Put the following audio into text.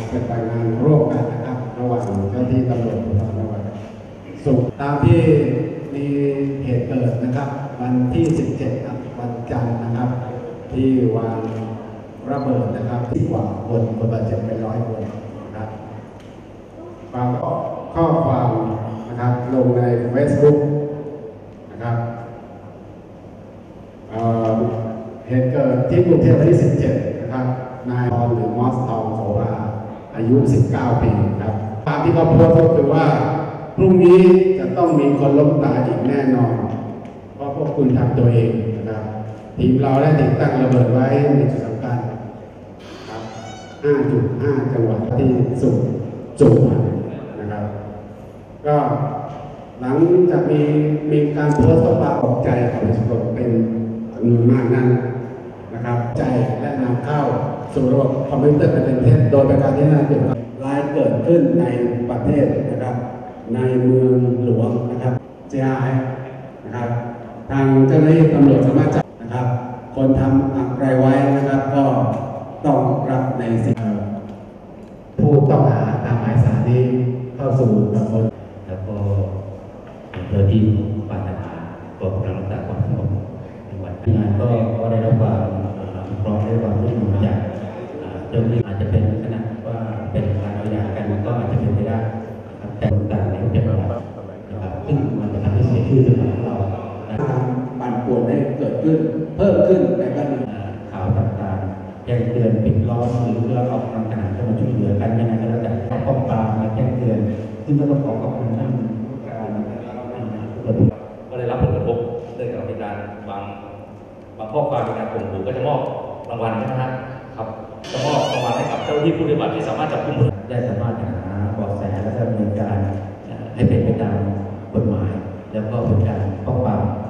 เป็นการงานร่วมกันนะครับระหว่างเจ้าที่ตำรวจภูธรจังหวัดสุขตามที่มีเหตุเกิดนะครับวันที่ 17 ครับวันจันทร์นะครับที่วางระเบิดนะครับที่กว่าคนบาดเจ็บเป็น100 คนนะครับบางข้อความนะครับลงใน Facebook นะครับเหตุเกิดที่กรุงเทพวันที่ 17 นะครับนายทองหรือมอสทองโสภาอายุ 19 ปีครับตามที่เขาโพสต์ก็คือว่าพรุ่งนี้จะต้องมีคนล้มตายอีกแน่นอนเพราะพวกคุณทำตัวเองนะครับทีมเราได้ติดตั้งระเบิดไว้ในจุดสำคัญครับ 5.5 จังหวัดที่สุพรรณนะครับก็หลังจากมีการโพสต์ปรากฏใจของประชาชนเป็นจำนวนมากนั้นนะครับใจและนำเข้าสู่ระบบคอมพิวเตอร์เป็นเท็จโดยประการที่น่าเกี่ยวกับรายเกิดขึ้นในประเทศนะครับในเมืองหลวงนะครับเสียหายนะครับทางเจ้าหน้าที่ตำรวจสามารถจับนะครับคนทำอะไรไว้นะครับก็ต้องรับในสิ่งผู้ต้องหาตามหมายสารนี้เข้าสู่กระบวนแล้วก็เจ้าที่ฝ่ายทหารกองกำลังรักษาความสงบในวันงานก็ได้รับความพร้อมได้ความร่วมมือจากเจ้าหน้าที่อาจจะเป็นขนาดว่าเป็นการเอาอย่างกันก็อาจจะเป็นไปได้แต่ต่างๆเนี่ยจะนะครับซึ่งมันจะทำให้เสียชื่อเสียงของเราการปั่นป่วนได้เกิดขึ้นเพิ่มขึ้นในการข่าวต่างๆแจ้งเตือนปิดล้อมหรือเราออกกำลังกายเข้ามาช่วยเหลือกันยังไงก็แล้วแต่ป้องปรามและแจ้งเตือนซึ่งก็ต้องขอบคุณท่านก็ได้รับผลกระทบเรื่องของการบางข้อความในการข่มขู่ก็จะมอบรางวัลใช่ไหมครับจะมอบรางวัลให้กับเจ้าหน้าที่ผู้ปฏิบัติที่สามารถจับกุมได้สามารถหาเบาะแสและดำเนินการให้เป็นไปตามกฎหมายแล้วก็เป็นการป้องปราม